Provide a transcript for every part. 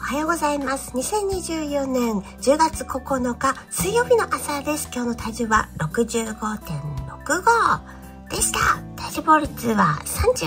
おはようございます。2024年10月9日水曜日の朝です。今日の体重は 65.65 でした。体脂肪率は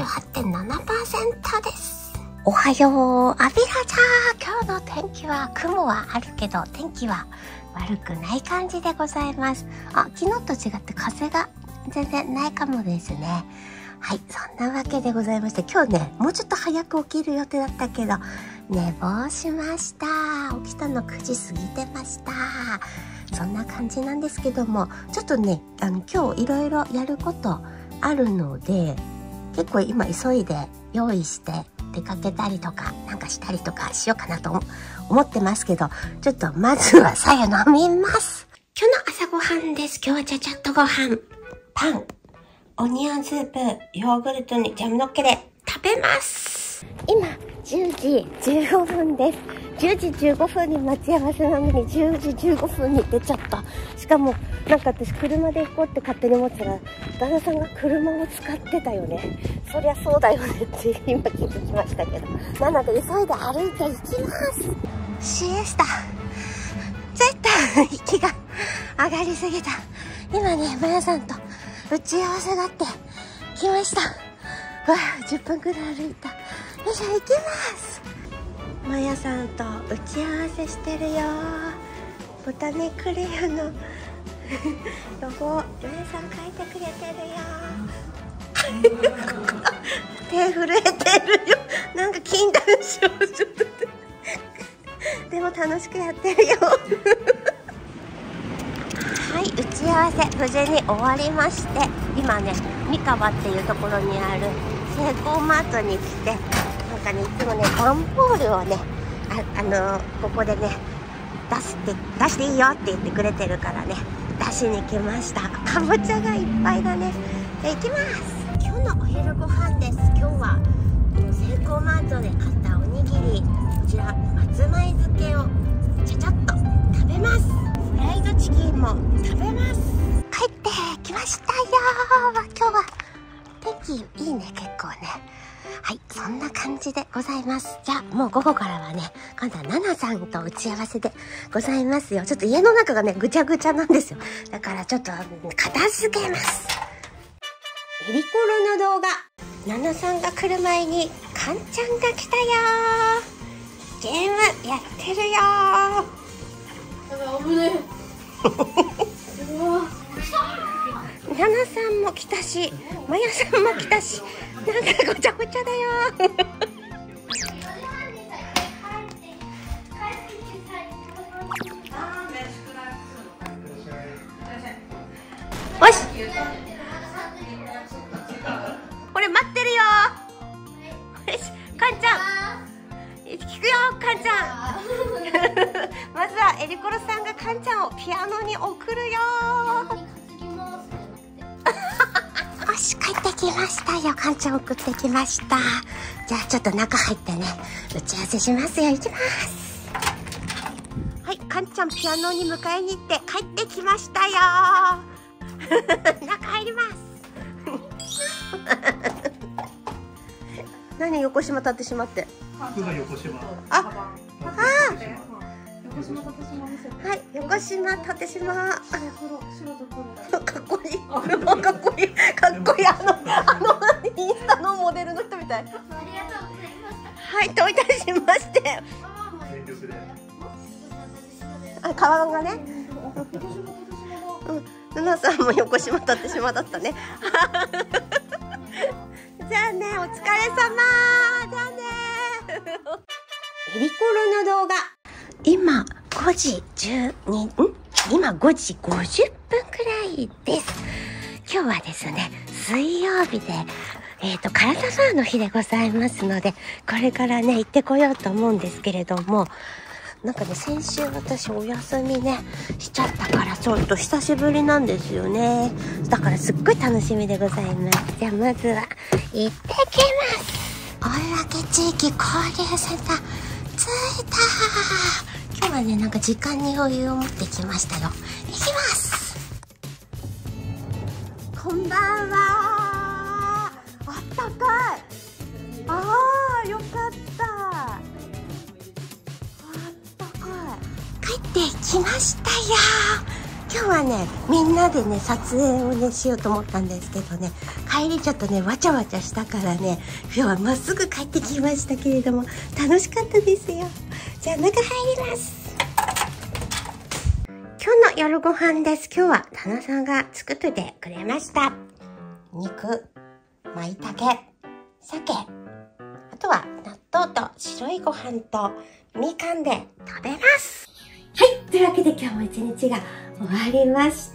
38.7% です。おはよう、アビラちゃん。今日の天気は雲はあるけど天気は悪くない感じでございます。昨日と違って風が全然ないかもですね。はい、そんなわけでございまして、今日ね、もうちょっと早く起きる予定だったけど、寝坊しました。起きたの9時過ぎてました。そんな感じなんですけども、ちょっとね、今日いろいろやることあるので、結構今急いで用意して出かけたりとか、なんかしたりとかしようかなと思ってますけど、ちょっとまずはさや飲みます。今日の朝ごはんです。今日はちゃちゃっとご飯。パン。オニオンスープ、ヨーグルトにジャムのっけで食べます。今、10時15分です。10時15分に待ち合わせなのに10時15分に出ちゃった。しかも、なんか私車で行こうって勝手に思ってたら、旦那さんが車を使ってたよね。そりゃそうだよねって今気づきましたけど。なので急いで歩いて行きます。シエスタ。ちょっと息が上がりすぎた。今ね、マヤさんと打ち合わせがあって来ました。わあ、10分くらい歩いた。よいしょ、行きます。マヤさんと打ち合わせしてるよ。ボタニクレアのロゴ、マヤさん書いてくれてるよ。手震えてるよ。なんか禁断症状でも楽しくやってるよ。はい、打ち合わせ無事に終わりまして、今ね、三河っていうところにあるセイコーマートに来て、なんかね、いつもね、段ボールをね、ここでね、出していいよって言ってくれてるからね、出しに来ました。かぼちゃがいっぱいだね。じゃあ行きます。今日のお昼ご飯です。今日はセイコーマートで買ったおにぎり、こちら松前漬けをちゃちゃっと食べます。フライドチキンも食べます。帰ってきましたよ。今日は天気いいね、結構ね。はい、そんな感じでございます。じゃあもう午後からはね、今度はナナさんと打ち合わせでございますよ。ちょっと家の中がね、ぐちゃぐちゃなんですよ。だからちょっと片付けます。エリコロの動画、ナナさんが来る前にカンちゃんが来たよ。ゲームやってるよ。危ねえ。ナナさんも来たし、マヤさんも来たし、なんかごちゃごちゃだよ。よし。これ待ってるよ。よし、カンちゃん。聞くよ、カンちゃん。まずはエリコロさんがカンちゃんをピアノに送るよ。よし、帰ってきましたよ。カンちゃん送ってきました。じゃあちょっと中入ってね、打ち合わせしますよ。行きます。はい、カンちゃんピアノに迎えに行って帰ってきましたよ。中入ります。何、横島立ってしまって。 服が横島。 はい、横島立島。かっこいい。かっこいい。かっこいい。インスタのモデルの人みたい。ありがとうございました。はい、どういたしまして。カバンがね。ナナさんも横島立島だったね。じゃあね、お疲れ様。じゃあね。エリコロの動画。今5時50分くらいです。今日はですね、水曜日で、体バーの日でございますので、これからね、行ってこようと思うんですけれども、なんかね、先週私お休みね、しちゃったから、ちょっと久しぶりなんですよね。だからすっごい楽しみでございます。じゃあまずは、行ってきます。追分地域交流センター、着いた。今日はね、なんか時間に余裕を持ってきましたよ。行きます。こんばんは。あったかい。よかった。 帰ってきましたよ。今日はね、みんなでね、撮影をね、しようと思ったんですけどね、帰りちょっとね、わちゃわちゃしたからね、今日はまっすぐ帰ってきましたけれども、楽しかったですよ。じゃあ、中入ります。今日の夜ご飯です。今日は、タナさんが作っててくれました。肉、舞茸、鮭、あとは納豆と白いご飯とみかんで食べます。はい。というわけで今日も一日が終わりました。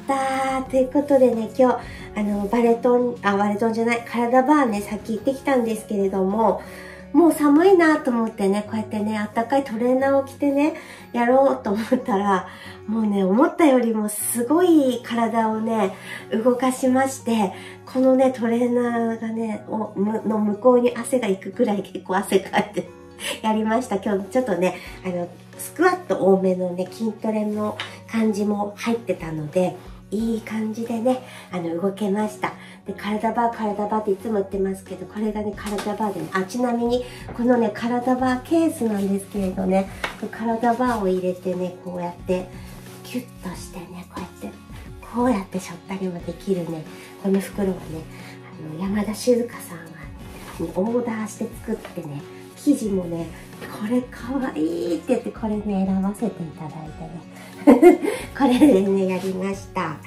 ということでね、今日、バレトンじゃない、体バーね、さっき行ってきたんですけれども、もう寒いなと思ってね、こうやってね、あったかいトレーナーを着てね、やろうと思ったら、もうね、思ったよりもすごい体をね、動かしまして、このね、トレーナーがね、の向こうに汗がいくくらい結構汗かいてやりました。今日ちょっとね、スクワット多めのね、筋トレの感じも入ってたので、いい感じでね、動けました。で、体バーっていつも言ってますけど、これがね、体バーでね、ちなみに、このね、体バーケースなんですけれどね、体バーを入れてね、こうやって、キュッとしてね、こうやってしょったりもできるね、この袋はね、山田静香さんが、ね、オーダーして作ってね、生地もね、これかわいいって言って、これね、選ばせていただいてね。これでね、やりました。はい、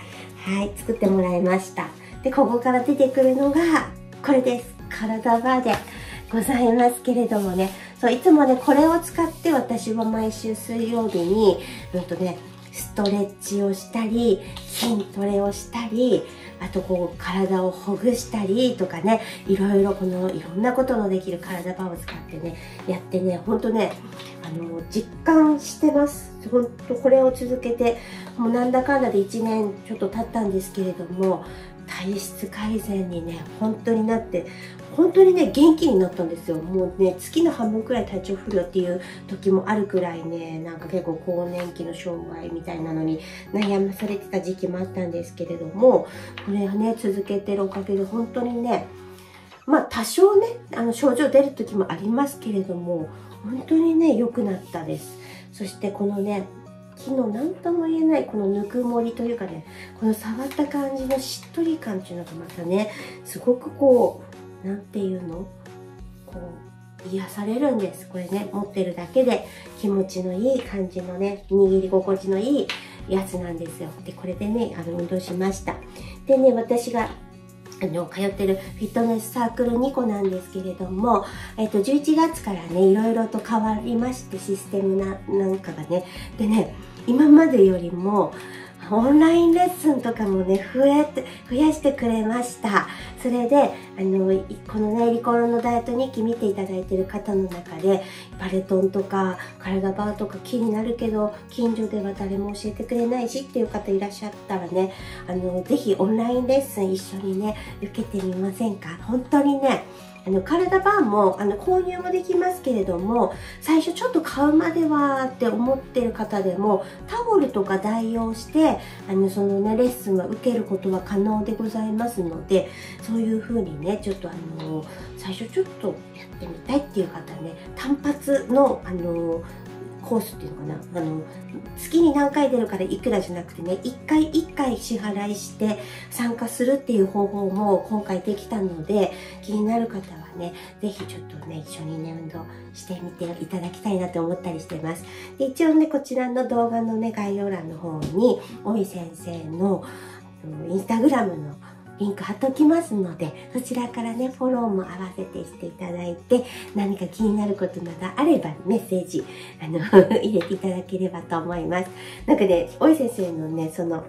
作ってもらいました。で、ここから出てくるのが、これです。体バーでございますけれどもね。そう、いつもね、これを使って私は毎週水曜日に、ストレッチをしたり、筋トレをしたり、あとこう体をほぐしたりとかね、いろんなことのできる体バーを使ってね、やってね、ほんとね、実感してます。ほんとこれを続けて、もうなんだかんだで1年ちょっと経ったんですけれども、体質改善にね、本当になって、本当にね、元気になったんですよ。もうね、月の半分くらい体調不良っていう時もあるくらいね、なんか結構更年期の障害みたいなのに悩まされてた時期もあったんですけれども、これをね、続けてるおかげで本当にね、まあ多少ね、症状出る時もありますけれども、本当にね、良くなったです。そしてこのね、木の何とも言えないこのぬくもりというかね、この触った感じのしっとり感っていうのがまたね、すごくこう、なんていうの、こう、癒されるんです。これね、持ってるだけで気持ちのいい感じのね、握り心地のいいやつなんですよ。で、これでね、運動しました。でね、私が通ってるフィットネスサークル2個なんですけれども、11月からね、いろいろと変わりまして、システムなんかがね。でね、今までよりも、オンラインレッスンとかもね、増やしてくれました。それで、このね、リコロのダイエット日記見ていただいてる方の中で、バレトンとか、体バーとか気になるけど、近所では誰も教えてくれないしっていう方いらっしゃったらね、ぜひオンラインレッスン一緒にね、受けてみませんか？本当にね、体バーも購入もできますけれども、最初ちょっと買うまではって思ってる方でも、タオルとか代用してそのねレッスンは受けることは可能でございますので、そういう風にね、ちょっと最初ちょっとやってみたいっていう方ね、単発のコースっていうのかな、月に何回出るからいくらじゃなくてね、一回一回支払いして参加するっていう方法も今回できたので、気になる方はね、ぜひちょっとね、一緒にね、運動してみていただきたいなと思ったりしてます。で、一応ね、こちらの動画のね、概要欄の方に、大井先生のインスタグラムのリンク貼っておきますので、そちらからね、フォローも合わせてしていただいて、何か気になることなどあればメッセージ、入れていただければと思います。なんかね、大井先生のね、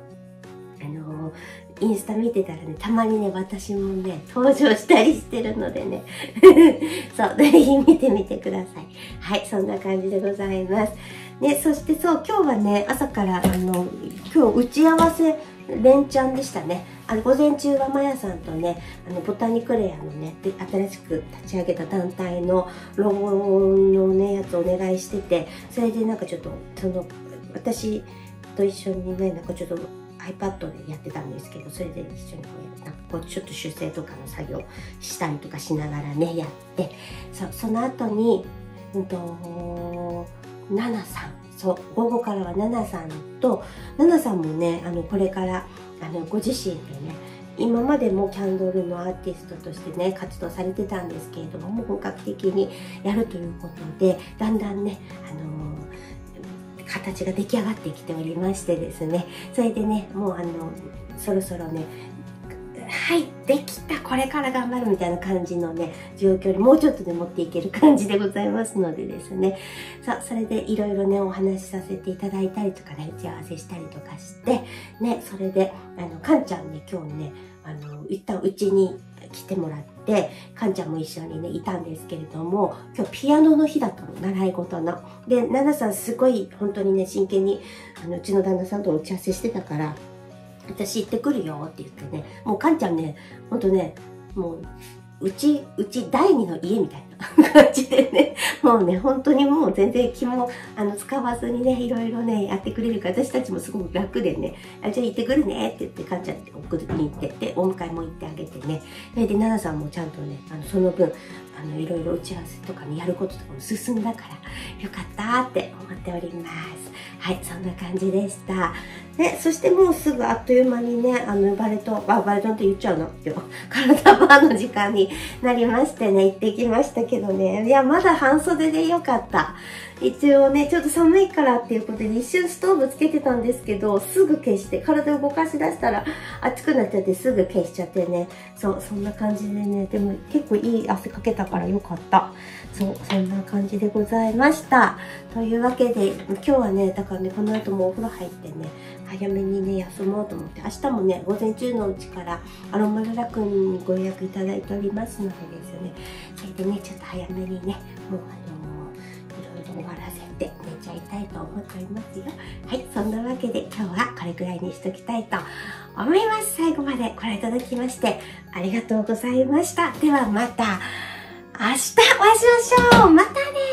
インスタ見てたらね、たまにね、私もね、登場したりしてるのでね。そう、ぜひ見てみてください。はい、そんな感じでございます。ね、そしてそう、今日はね、朝から、今日打ち合わせ連チャンでしたね。午前中はまやさんとね、ボタニクレアのね、で新しく立ち上げた団体のロゴのね、やつをお願いしてて、それでなんかちょっと、私と一緒にね、なんかちょっと、iPad でやってたんですけど、それで一緒にこうちょっと修正とかの作業したりとかしながらね、やって、その後に、ナナさん、 そう、午後からはナナさんと、ナナさんもね、これから、ご自身でね、今までもキャンドルのアーティストとしてね、活動されてたんですけれども、もう本格的にやるということで、だんだんね、形が出来上がってきておりましてですね、それでね、もうそろそろね、はい、できた、これから頑張るみたいな感じのね、状況にもうちょっとで持っていける感じでございますのでですね。さあ、それでいろいろね、お話しさせていただいたりとかね、打ち合わせしたりとかして、ね、それで、かんちゃんね、今日ね、一旦うちに来てもらって、かんちゃんも一緒にね、いたんですけれども、今日ピアノの日だったの、習い事の。で、ナナさんすごい、本当にね、真剣に、うちの旦那さんと打ち合わせしてたから、私行ってくるよって言ってね、もうかんちゃんね、ほんとね、もう、うち第二の家みたいな感じでね、もうね、本当にもう全然気も、使わずにね、いろいろね、やってくれるから、私たちもすごく楽でね、じゃあ行ってくるねって言って、かんちゃんって送りに行って、で、お迎えも行ってあげてね、で、ナナさんもちゃんとね、その分、いろいろ打ち合わせとかね、やることとかも進んだから、よかったって思っております。はい、そんな感じでした。ね、そしてもうすぐあっという間にね、バレトンって言っちゃうの今日、体バーの時間になりましてね、行ってきましたけどね。いや、まだ半袖でよかった。一応ね、ちょっと寒いからっていうことで一瞬ストーブつけてたんですけど、すぐ消して、体を動かし出したら熱くなっちゃってすぐ消しちゃってね。そう、そんな感じでね、でも結構いい汗かけたからよかった。そう、そんな感じでございました。というわけで、今日はね、だからね、この後もお風呂入ってね、早めにね、休もうと思って、明日もね、午前中のうちからアロマララくんにご予約いただいておりますのでですね、それでね、ちょっと早めにね、もういろいろ終わらせて寝ちゃいたいと思っておりますよ。はい、そんなわけで今日はこれくらいにしときたいと思います。最後までご覧いただきましてありがとうございました。ではまた明日お会いしましょう。またね。